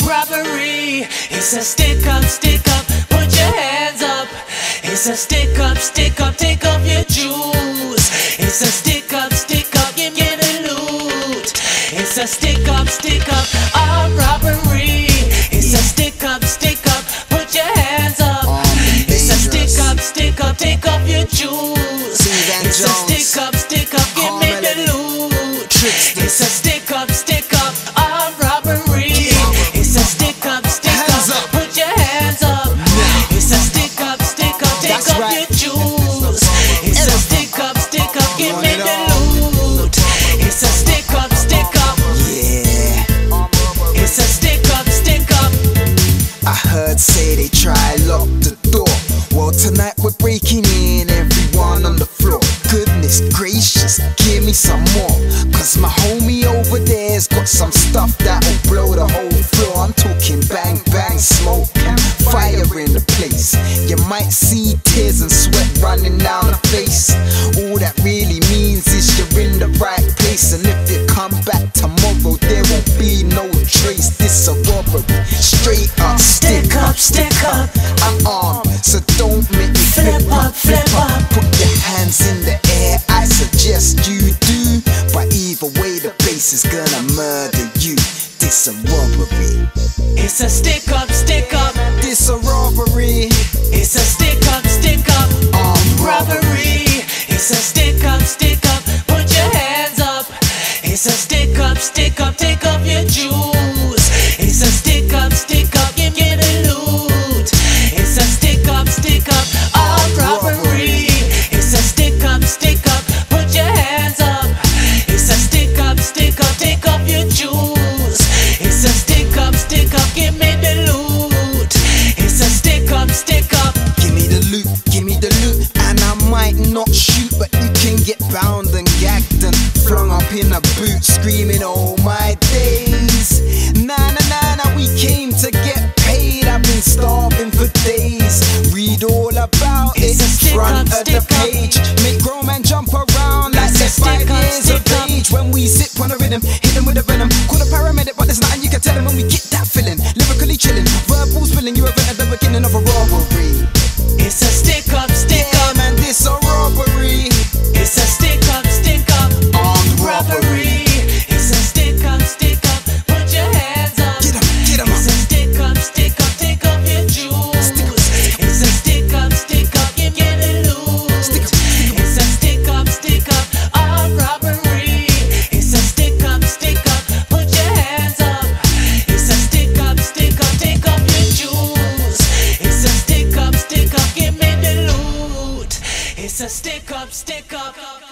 robbery. It's a stick up, put your hands up. It's a stick up, take off your shoes. It's a stick up, give me the loot. It's a stick up, armed robbery. It's a stick up, put your hands up. It's a stick up, take off your shoes. It's a stick up, give me the loot. It's a stick up, armed robbery. It's a stick up, put your hands up. It's a stick up, take off your shoes. It's a stick up, give me the loot. It's a stick up, yeah. It's a stick up. I heard say they try lock the door. Well, tonight we're breaking in, everyone on the floor. Goodness gracious, give me some more. Cause my homie over there's got some stuff that'll blow the whole floor. I'm talking bang bang, smoke and fire in the place. You might see tears and sweat running down the face. All that really means is you're in the right place. And if you come back tomorrow, there won't be no trace. This a robbery, straight up. Stick up. I'm armed, so don't make me flip up. Put your hands in the air, I suggest you do. But either way, the bass is gonna murder you. This a robbery. It's a stick up. This a robbery. It's a stick up, Armed robbery. It's a stick up, put your hands up. It's a stick up, take off your shoes. It's a stick up, give me the loot. It's a stick up, armed robbery. It's a stick up, put your hands up. It's a stick up, take off your shoes. It's a stick up, give me the loot. It's a stick up, give me the loot, and I might not shoot, but you can get bound and gagged and flung up in a boot, screaming all my days. Nah, we came to get paid. I've been starving for days. Read all about it, front of the page. Make grown men jump around like they're 5 years of age. When we sip on a rhythm, hit them with a venom. Call a paramedic, but there's nothing you can tell them when we get that feeling. Lyrically chilling, verbal spilling. You event at the beginning of a robbery. It's a stick up, yeah, man, this a robbery. It's a stick up, armed robbery. It's a stick up, put your hands up. Get 'em It's a stick up, take off your shoes. It's a stick up, give me the loot. It's a stick up, armed robbery. It's a stick up, put your hands up. It's a stick up, take off your shoes. It's a stick up, give me the loot. It's a stick up.